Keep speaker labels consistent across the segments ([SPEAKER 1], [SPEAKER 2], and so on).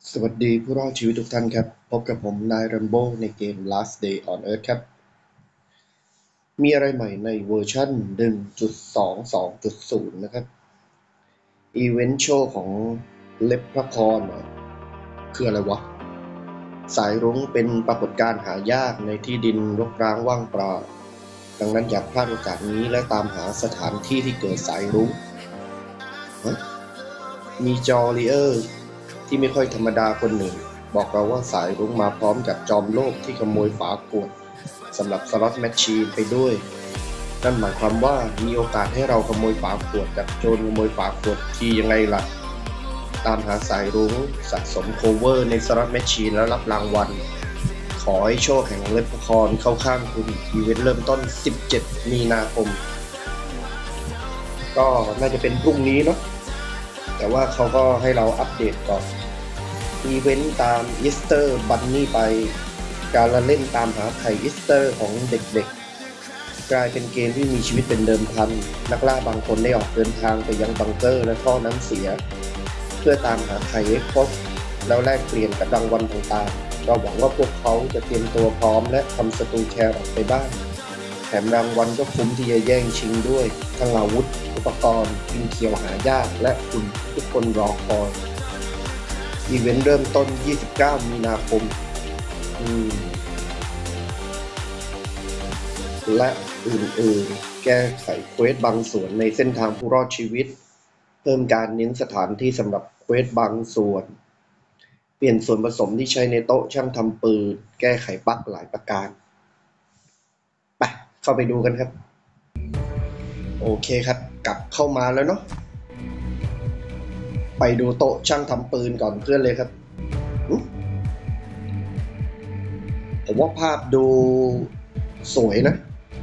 [SPEAKER 1] สวัสดีผู้รอดชีวิตทุกท่านครับพบกับผมนายแรมโบ้ในเกม Last Day on Earth ครับมีอะไรใหม่ในเวอร์ชัน 1.22.0 นะครับอีเวนต์โชว์ของเล็บพระพรคืออะไรวะสายรุ้งเป็นปรากฏการณ์หายากในที่ดินรกร้างว่างเปล่าดังนั้นอย่าพลาดโอกาสนี้และตามหาสถานที่ที่เกิดสายรุ้งมีจอริเออร์ที่ไม่ค่อยธรรมดาคนหนึ่งบอกเราว่าสายรุ้งมาพร้อมกับจอมโลกที่ขโมยฝาขวดสำหรับสล็อตแมชชีนไปด้วยนั่นหมายความว่ามีโอกาสให้เราขโมยฝาขวดกับโจรขโมยฝาขวดที่ยังไงล่ะตามหาสายรุ้งสะสมโคเวอร์ในสล็อตแมชชีนแล้วรับรางวัลขอให้โชคแห่งเล็บพรเข้าข้างคุณอีเวนต์เริ่มต้น17 มีนาคมก็น่าจะเป็นพรุ่งนี้เนาะแต่ว่าเขาก็ให้เราอัปเดตก่อนอีเวนต์ตามอีสเตอร์บันนี่ไปการละเล่นตามหาไข่อีสเตอร์ของเด็กๆกลายเป็นเกมที่มีชีวิตเป็นเดิมพันนักล่าบางคนได้ออกเดินทางไปยังบังเกอร์และท่อน้ำเสียเพื่อตามหาไข่ให้พบแล้วแลกเปลี่ยนกับรางวัลต่างๆเราหวังว่าพวกเขาจะเตรียมตัวพร้อมและทำศัตรูแคร์ออกไปบ้างแถมรางวัลก็คุ้มที่จะแย่งชิงด้วยทั้งอาวุธอุปกรณ์พินเขียวหายากและคุณทุกคนรอคอยอีเวนต์เริ่มต้น29 มีนาคมและอื่นๆแก้ไขเควสบางส่วนในเส้นทางผู้รอดชีวิตเพิ่มการเน้นสถานที่สำหรับเควสบางส่วนเปลี่ยนส่วนผสมที่ใช้ในโต๊ะช่างทำปืนแก้ไขบั๊กหลายประการไปเข้าไปดูกันครับโอเคครับกลับเข้ามาแล้วเนาะไปดูโต๊ะช่างทำปืนก่อนเพื่อนเลยครับผมว่าภาพดูสวยนะ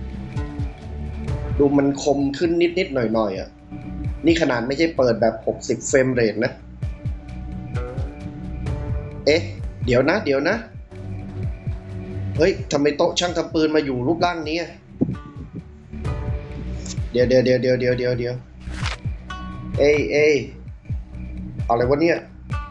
[SPEAKER 1] ดูมันคมขึ้นนิดๆหน่อยๆอ่ะนี่ขนาดไม่ใช่เปิดแบบ60เฟรมเรทนะเอ๊ะเดี๋ยวนะเฮ้ยทำไมโต๊ะช่างทำปืนมาอยู่รูปร่างนี้เดี๋ยวเอ้ยอะไรวะเนี่ย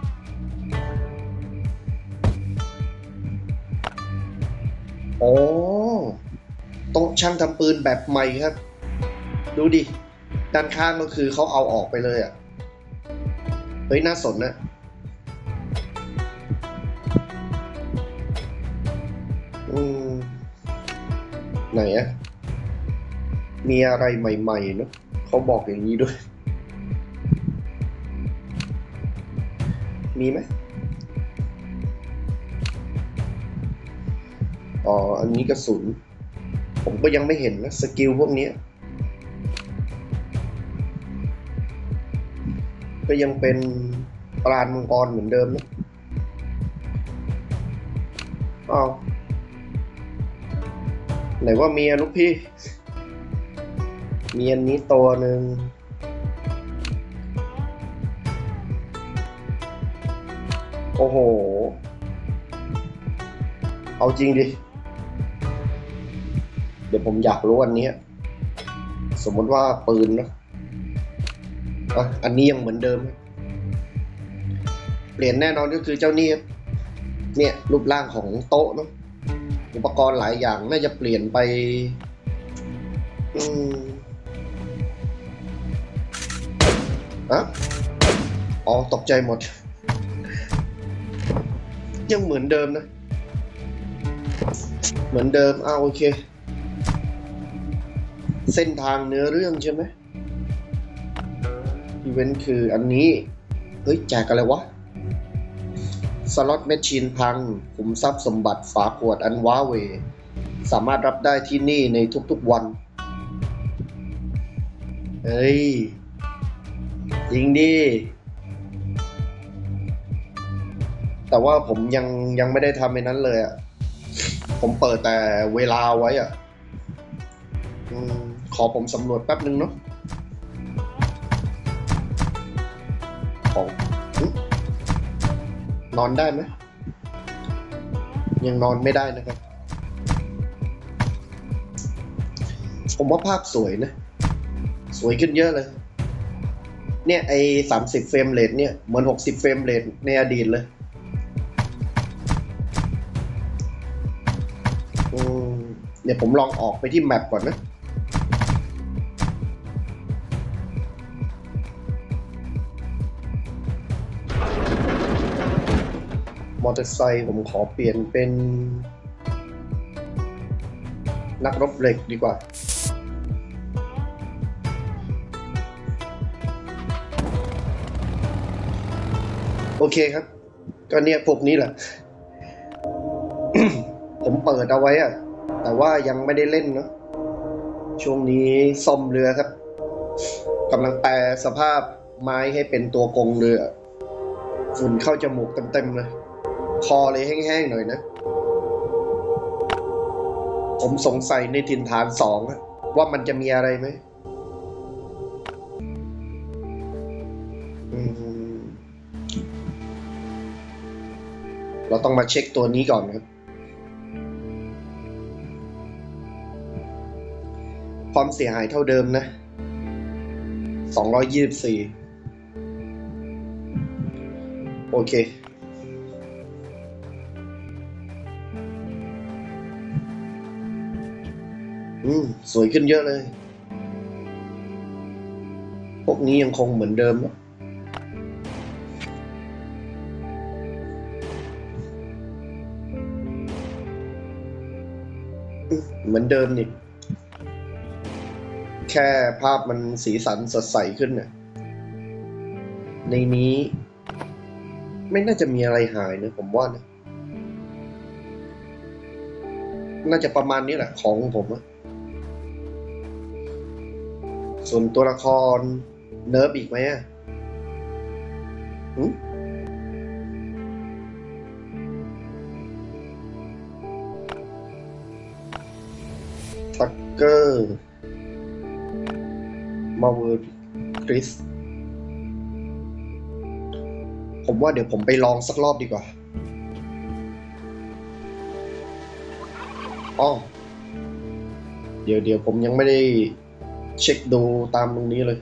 [SPEAKER 1] โอ้โต๊ะช่างทำปืนแบบใหม่ครับดูดิด้านข้างก็คือเขาเอาออกไปเลยอ่ะเฮ้ยน่าสนนะไหนอะมีอะไรใหม่ๆเนาะเขาบอกอย่างนี้ด้วยมีไหมอ๋ออันนี้กระสุนผมก็ยังไม่เห็นนะสกิลพวกนี้ก็ยังเป็นปราณมังกรเหมือนเดิมนะอ้าวไหนว่าเมียลูกพี่มีอันนี้ตัวหนึ่งโอ้โหเอาจริงดิเดี๋ยวผมอยากรู้อันนี้สมมติว่าปืนนะอันนี้ยังเหมือนเดิมเปลี่ยนแน่นอนก็คือเจ้านี่เนี่ยรูปร่างของโต๊ะเนาะอุปกรณ์หลายอย่างน่าจะเปลี่ยนไปอ๋อตกใจหมดยังเหมือนเดิมนะเหมือนเดิมโอเคเส้นทางเนื้อเรื่องใช่ไหมอีเวนต์คืออันนี้เฮ้ยแจกอะไรวะสล็อตแมชชีนพังขุมทรัพย์สมบัติฝาขวดอันว้าเหวสามารถรับได้ที่นี่ในทุกๆวันเฮ้ยจริงดิแต่ว่าผมยังไม่ได้ทำในนั้นเลยอ่ะผมเปิดแต่เวลาไว้อ่ะขอผมสำรวจแป๊บนึงเนาะของนอนได้ไหมยังนอนไม่ได้นะครับผมว่าภาพสวยนะสวยขึ้นเยอะเลยเนี่ยไอ้30เฟรมเรทเนี่ยเหมือน60เฟรมเรทในอดีตเลยเดี๋ยวผมลองออกไปที่แมปก่อนนะมอเตอร์ไซค์ผมขอเปลี่ยนเป็นนักรบเหล็กดีกว่าโอเคครับก็เนี่ยพวกนี้แหละ ผมเปิดเอาไว้อะแต่ว่ายังไม่ได้เล่นเนาะช่วงนี้ซ่อมเรือครับกำลังแปลสภาพไม้ให้เป็นตัวกงเรือฝุ่นเข้าจมูกเต็มๆเลยคอเลยแห้งๆหน่อยนะผมสงสัยในถิ่นฐาน2ว่ามันจะมีอะไรไหมเราต้องมาเช็คตัวนี้ก่อนครับความเสียหายเท่าเดิมนะ224โอเคสวยขึ้นเยอะเลยพวกนี้ยังคงเหมือนเดิมเนาะเหมือนเดิมนี่แค่ภาพมันสีสันสดใสขึ้นน่ะในนี้ไม่น่าจะมีอะไรหายนะผมว่านะน่าจะประมาณนี้แหละของผมอะส่วนตัวละครเนิร์ฟอีกไหมอะทักเกอร์มาเวอร์คริสผมว่าเดี๋ยวผมไปลองสักรอบดีกว่าอ๋อเดี๋ยวผมยังไม่ได้เช็คดูตามตรงนี้เลย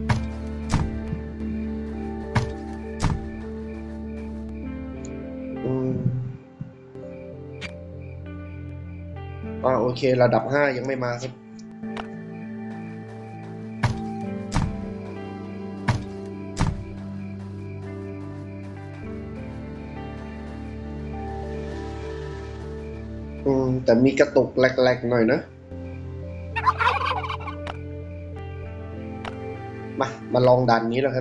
[SPEAKER 1] โอเคระดับ5ยังไม่มาครับแต่มีกระตุกแหลกๆหน่อยนะมาลองด่านนี้แล้วครับ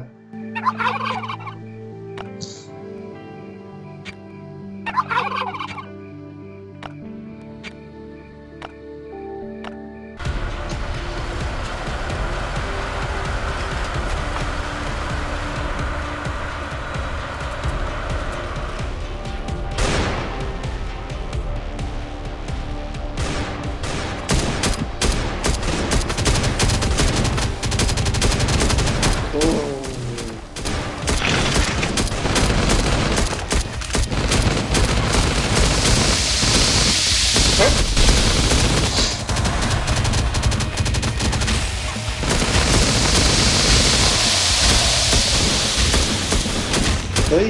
[SPEAKER 1] เฮ้ย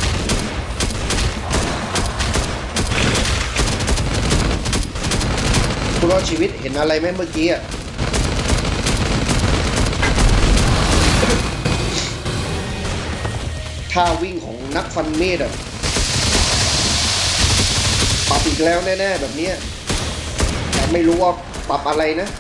[SPEAKER 1] คุณรอดชีวิตเห็นอะไรไหมเมื่อกี้อ่ะท่าวิ่งของนักฟันเมธอ่ะปรับอีกแล้วแน่ๆแบบนี้แต่ไม่รู้ว่าปรับอะไรนะ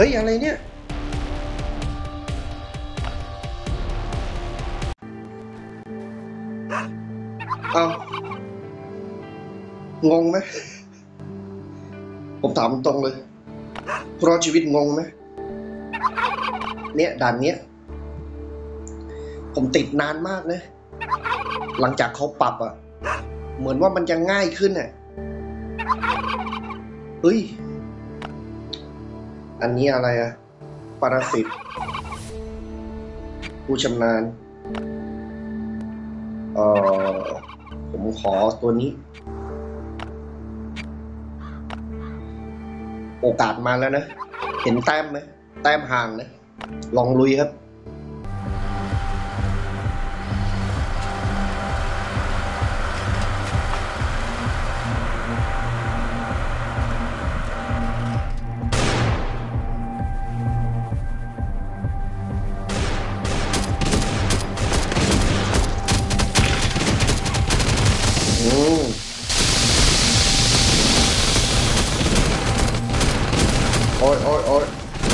[SPEAKER 1] ฮ้ยอะไรเนี่ยเอางงไหมผมถามตรงเลยรอดชีวิตงงไหมเนี่ยด่านเนี้ยผมติดนานมากนะหลังจากเขาปรับอ่ะเหมือนว่ามันจะง่ายขึ้นอ่ะเฮ้ยอันนี้อะไรอ่ะปรสิตผู้ชำนาญผมขอตัวนี้โอกาสมาแล้วนะเห็นแต้มไหมแต้มห่างนะลองลุยครับโอ้ยโอ้ยโอ้ย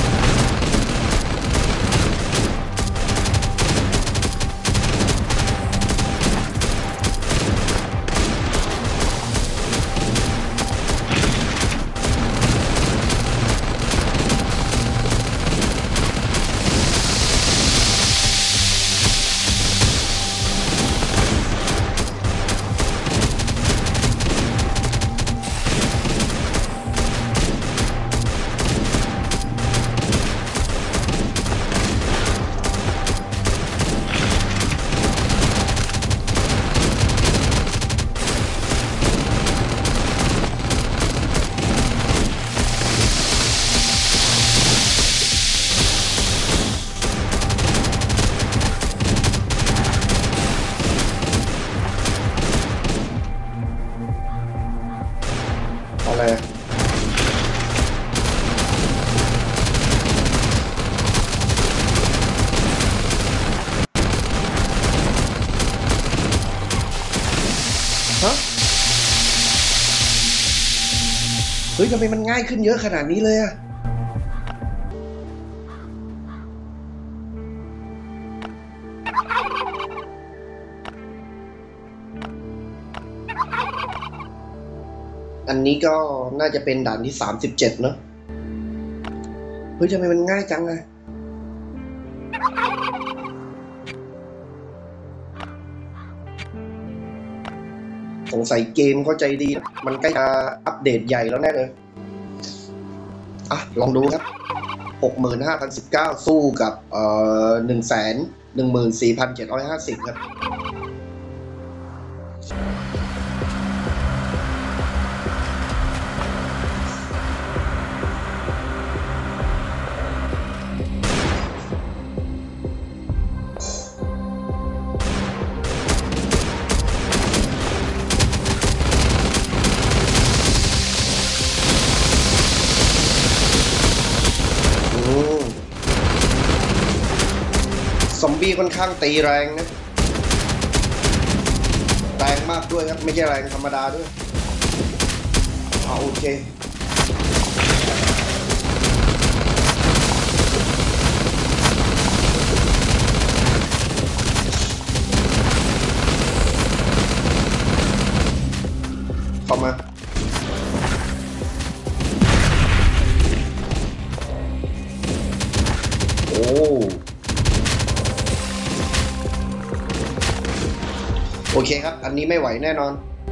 [SPEAKER 1] อะไรฮะเฮ้ยทำไมมันง่ายขึ้นเยอะขนาดนี้เลยอะอันนี้ก็น่าจะเป็นด่านที่37เนอะเฮ้ยทำไมมันง่ายจังอะสงสัยเกมเข้าใจดีมันใกล้จะอัปเดตใหญ่แล้วแน่เลยอ่ะลองดูครับ 65,019 สู้กับ114,750 ครับซอมบี้ค่อนข้างตีแรงนะแรงมากด้วยครับไม่ใช่แรงธรรมดาด้วยโอเคเข้ามาโอ้โอเคครับอันนี้ไม่ไหวแน่นอน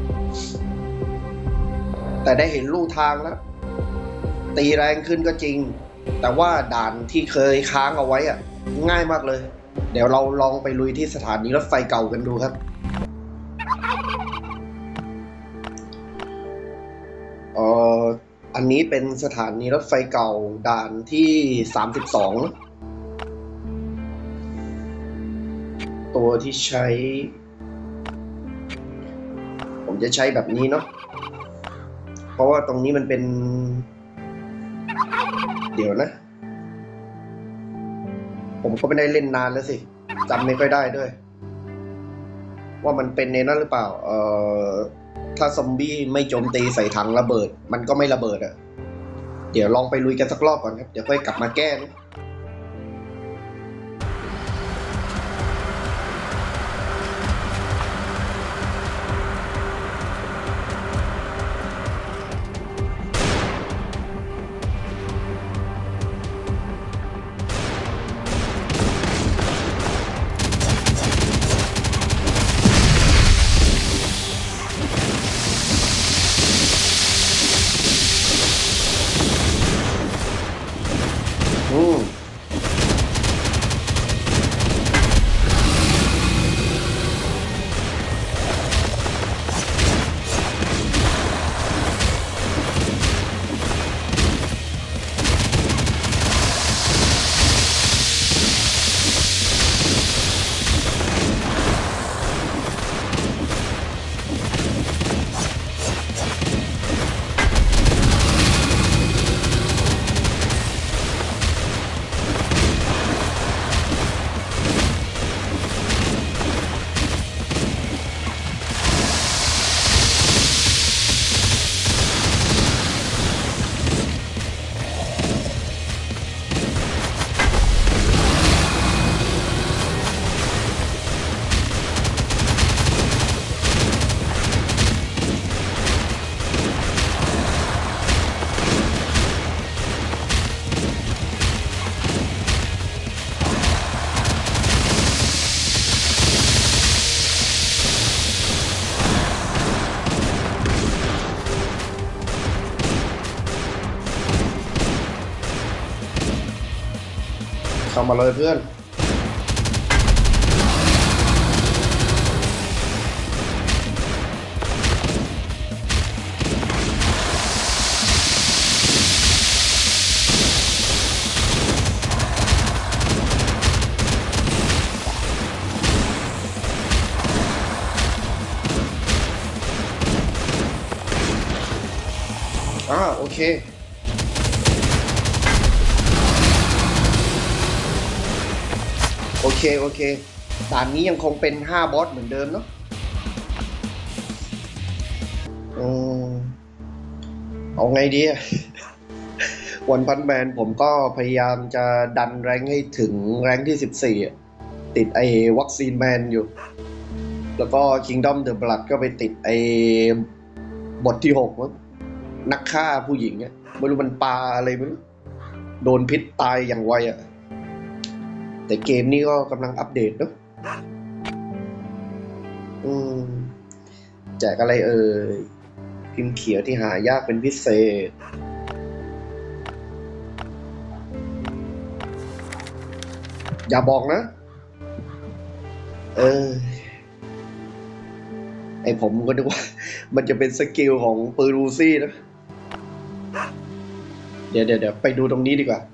[SPEAKER 1] แต่ได้เห็นลู่ทางแล้วตีแรงขึ้นก็จริงแต่ว่าด่านที่เคยค้างเอาไว้อะง่ายมากเลยเดี๋ยวเราลองไปลุยที่สถานีรถไฟเก่ากันดูครับอันนี้เป็นสถานีรถไฟเก่าด่านที่32ตัวที่ใช้ผมจะใช้แบบนี้เนาะเพราะว่าตรงนี้มันเป็นเดี๋ยวนะผมก็ไม่ได้เล่นนานแล้วสิจำไม่ค่อยได้ด้วยว่ามันเป็นในนั้นหรือเปล่าถ้าซอมบี้ไม่โจมตีใส่ถังระเบิดมันก็ไม่ระเบิดอะเดี๋ยวลองไปลุยกันสักรอบก่อนครับเดี๋ยวค่อยกลับมาแก้นะอืมเข้ามาเลยเพื่อนโอเคโอเคด่านนี้ยังคงเป็น5 บอสเหมือนเดิมเนาะเอาไงดีวันพันแมนผมก็พยายามจะดันแรงให้ถึงแรงที่14ติดไอ้วัคซีนแมนอยู่แล้วก็ Kingdom the Blood ก็ไปติดไอ้บทที่6มั้งนักฆ่าผู้หญิงไม่รู้มันปลาอะไรไม่รู้โดนพิษตายอย่างไวแต่เกมนี้ก็กำลังอัปเดตเนาะแจกอะไรพิมพ์เขียวที่หายากเป็นพิเศษอย่าบอกนะไอผมก็นึกว่ามันจะเป็นสกิลของปืนรูซี่นะเดี๋ยวไปดูตรงนี้ดีกว่า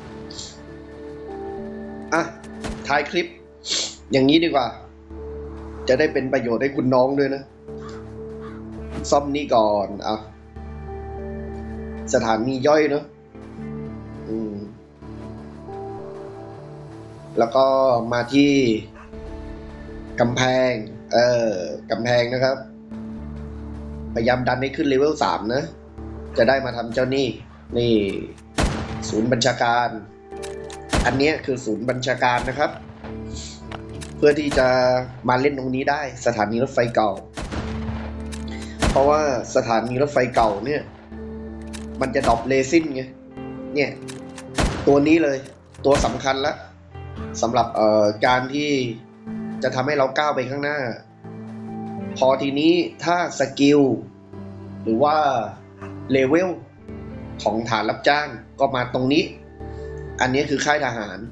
[SPEAKER 1] ท้ายคลิปอย่างนี้ดีกว่าจะได้เป็นประโยชน์ให้คุณน้องด้วยนะซ่อมนี่ก่อนสถานีย่อยเนาะแล้วก็มาที่กำแพงกำแพงนะครับพยายามดันให้ขึ้นเลเวล3นะจะได้มาทำเจ้านี่ศูนย์บัญชาการอันนี้คือศูนย์บัญชาการนะครับเพื่อที่จะมาเล่นตรงนี้ได้สถานีรถไฟเก่าเพราะว่าสถานีรถไฟเก่าเนี่ยมันจะดรอปเรซินไงเนี่ยตัวนี้เลยตัวสำคัญแล้วสำหรับการที่จะทำให้เราก้าวไปข้างหน้าพอทีนี้ถ้าสกิลหรือว่าเลเวลของฐานรับจ้างก็มาตรงนี้อันนี้คือค่ายทหาร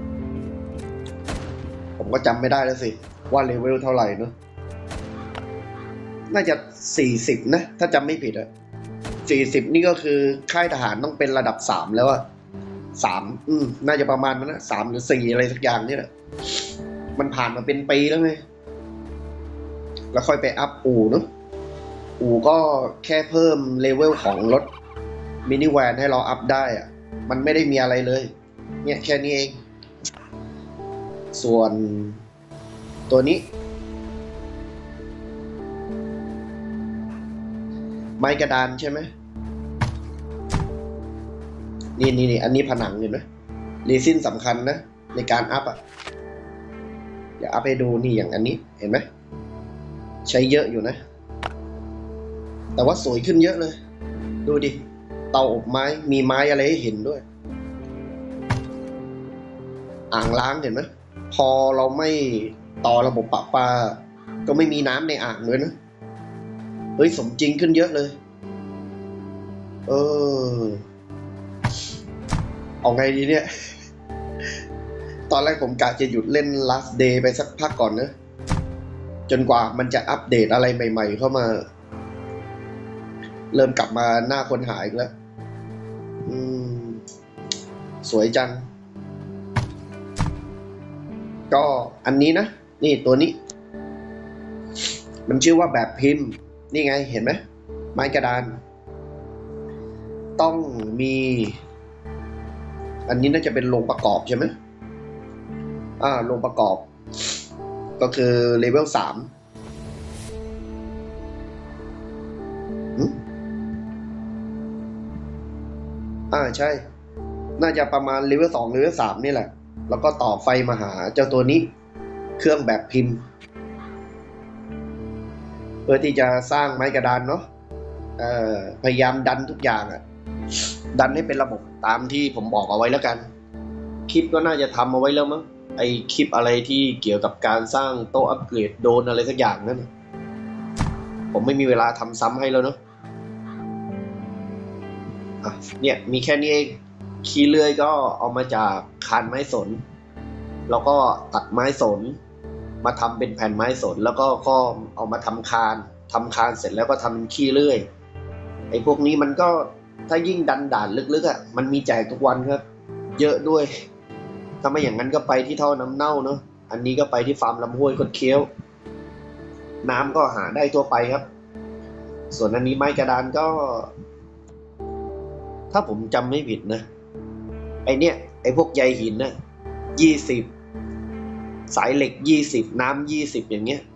[SPEAKER 1] ผมก็จำไม่ได้แล้วสิว่าเลเวลเท่าไหร่เนอะน่าจะ40นะถ้าจำไม่ผิด40นี่ก็คือค่ายทหารต้องเป็นระดับ3แล้ว3น่าจะประมาณนั้นนะ3หรือ4อะไรสักอย่างนี่แหละมันผ่านมาเป็นปีแล้วไงแล้วค่อยไปอัพอู่เนอะอู่ก็แค่เพิ่มเลเวลของรถมินิแวนให้เราอัพได้มันไม่ได้มีอะไรเลยเนี่ยแค่นี้เองส่วนตัวนี้ไม้กระดานใช่ไหมนี่อันนี้ผนังเห็นไหมเรซินสำคัญนะในการอัพอ่ะเดี๋ยวอัพให้ดูนี่อย่างอันนี้เห็นไหมใช้เยอะอยู่นะแต่ว่าสวยขึ้นเยอะเลยดูดิเตาอบไม้มีไม้อะไรให้เห็นด้วยอ่างล้างเห็นไหมพอเราไม่ต่อระบบประปาก็ไม่มีน้ำในอ่างเลยนะเฮ้ยสมจริงขึ้นเยอะเลยเอาไงดีเนี่ยตอนแรกผมกะจะหยุดเล่น Last Day ไปสักพักก่อนนะจนกว่ามันจะอัปเดตอะไรใหม่ๆเข้ามาเริ่มกลับมาหน้าคนหาอีกแล้วสวยจังก็อันนี้นะนี่ตัวนี้มันชื่อว่าแบบพิมพ์นี่ไงเห็นไหมไม้กระดานต้องมีอันนี้น่าจะเป็นโรงประกอบใช่ไหมโรงประกอบก็คือเลเวล3ใช่น่าจะประมาณเลเวล2เลเวล3นี่แหละแล้วก็ต่อไฟมาหาเจ้าตัวนี้เครื่องแบบพิมพ์เพื่อที่จะสร้างไม้กระดานเนาะพยายามดันทุกอย่างดันให้เป็นระบบตามที่ผมบอกเอาไว้แล้วกันคลิปก็น่าจะทำเอาไว้แล้วมั้งไอคลิปอะไรที่เกี่ยวกับการสร้างโต๊ะอัปเกรดโดนอะไรสักอย่างนั่นผมไม่มีเวลาทำซ้ำให้แล้วเนาะเนี่ยมีแค่นี้เองขี้เลื่อยก็เอามาจากคานไม้สนแล้วก็ตัดไม้สนมาทำเป็นแผ่นไม้สนแล้วก็เอามาทำคานเสร็จแล้วก็ทำเป็นขี้เลื่อยไอ้พวกนี้มันก็ถ้ายิ่งดันด่านลึกๆมันมีแจกทุกวันครับเยอะด้วยถ้าไม่อย่างนั้นก็ไปที่ท่อน้ำเน่าเนาะอันนี้ก็ไปที่ฟาร์มลำห้วยคดเคี้ยวน้ำก็หาได้ทั่วไปครับส่วนอันนี้ไม้กระดานก็ถ้าผมจำไม่ผิดนะไอพวกใยหินนะ20สายเหล็ก20น้ำ20อย่างเงี้ย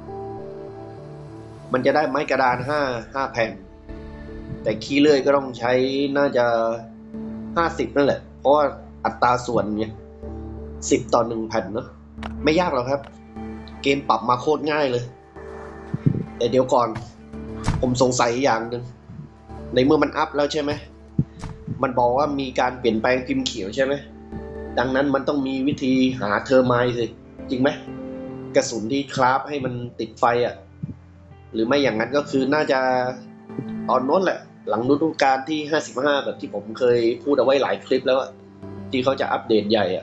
[SPEAKER 1] มันจะได้ไม้กระดาน5แผ่นแต่ขี้เลื่อยก็ต้องใช้น่าจะ50นั่นแหละเพราะว่าอัตราส่วนเนี่ย10 ต่อ 1แผ่นเนาะไม่ยากหรอกครับเกมปรับมาโคตรง่ายเลยแต่เดี๋ยวก่อนผมสงสัยอย่างหนึ่งในเมื่อมันอัพแล้วใช่ไหมมันบอกว่ามีการเปลี่ยนแปลงพิมพ์เขียวใช่ไหมดังนั้นมันต้องมีวิธีหาเทอร์ไมน์สิจริงไหมกระสุนที่คราฟให้มันติดไฟหรือไม่อย่างนั้นก็คือน่าจะตอนโน้นแหละหลังฤดูกาลที่55แบบที่ผมเคยพูดเอาไว้หลายคลิปแล้วที่เขาจะอัปเดตใหญ่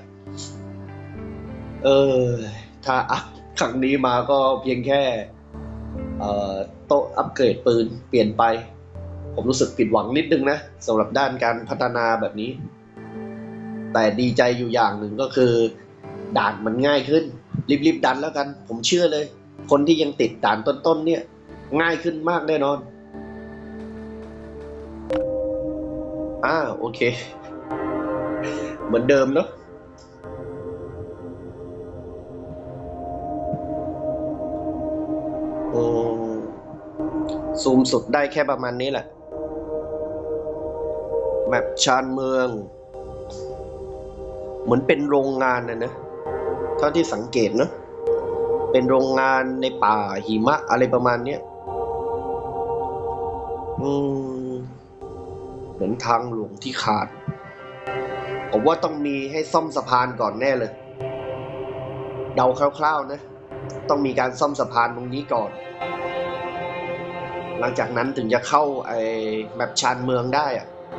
[SPEAKER 1] ถ้าอัพครั้งนี้มาก็เพียงแค่โต๊ะอัปเกรดปืนเปลี่ยนไปผมรู้สึกผิดหวังนิดนึงนะสำหรับด้านการพัฒนาแบบนี้แต่ดีใจอยู่อย่างหนึ่งก็คือด่านมันง่ายขึ้นรีบดันแล้วกันผมเชื่อเลยคนที่ยังติดด่านต้นๆเนี่ยง่ายขึ้นมากแน่นอนโอเคเหมือนเดิมเนาะซูมสุดได้แค่ประมาณนี้แหละแมปชานเมืองเหมือนเป็นโรงงานนะเท่าที่สังเกตเนาะเป็นโรงงานในป่าหิมะอะไรประมาณนี้เหมือนทางหลวงที่ขาดผมว่าต้องมีให้ซ่อมสะพานก่อนแน่เลยเดาคร่าวๆนะต้องมีการซ่อมสะพานตรงนี้ก่อนหลังจากนั้นถึงจะเข้าแมปชานเมืองได้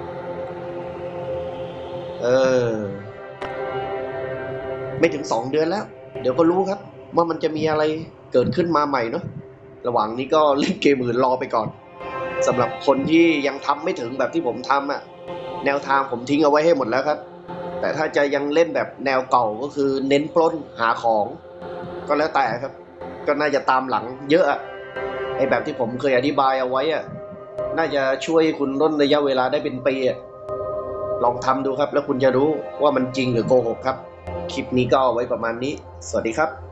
[SPEAKER 1] ไม่ถึง2 เดือนแล้วเดี๋ยวก็รู้ครับว่ามันจะมีอะไรเกิดขึ้นมาใหม่เนาะระหว่างนี้ก็เล่นเกมอื่นรอไปก่อนสำหรับคนที่ยังทำไม่ถึงแบบที่ผมทำแนวทางผมทิ้งเอาไว้ให้หมดแล้วครับแต่ถ้าจะยังเล่นแบบแนวเก่าก็คือเน้นปล้นหาของก็แล้วแต่ครับก็น่าจะตามหลังเยอะแบบที่ผมเคยอธิบายเอาไว้น่าจะช่วยคุณลดระยะเวลาได้เป็นปีลองทำดูครับแล้วคุณจะรู้ว่ามันจริงหรือโกหกครับคลิปนี้ก็เอาไว้ประมาณนี้สวัสดีครับ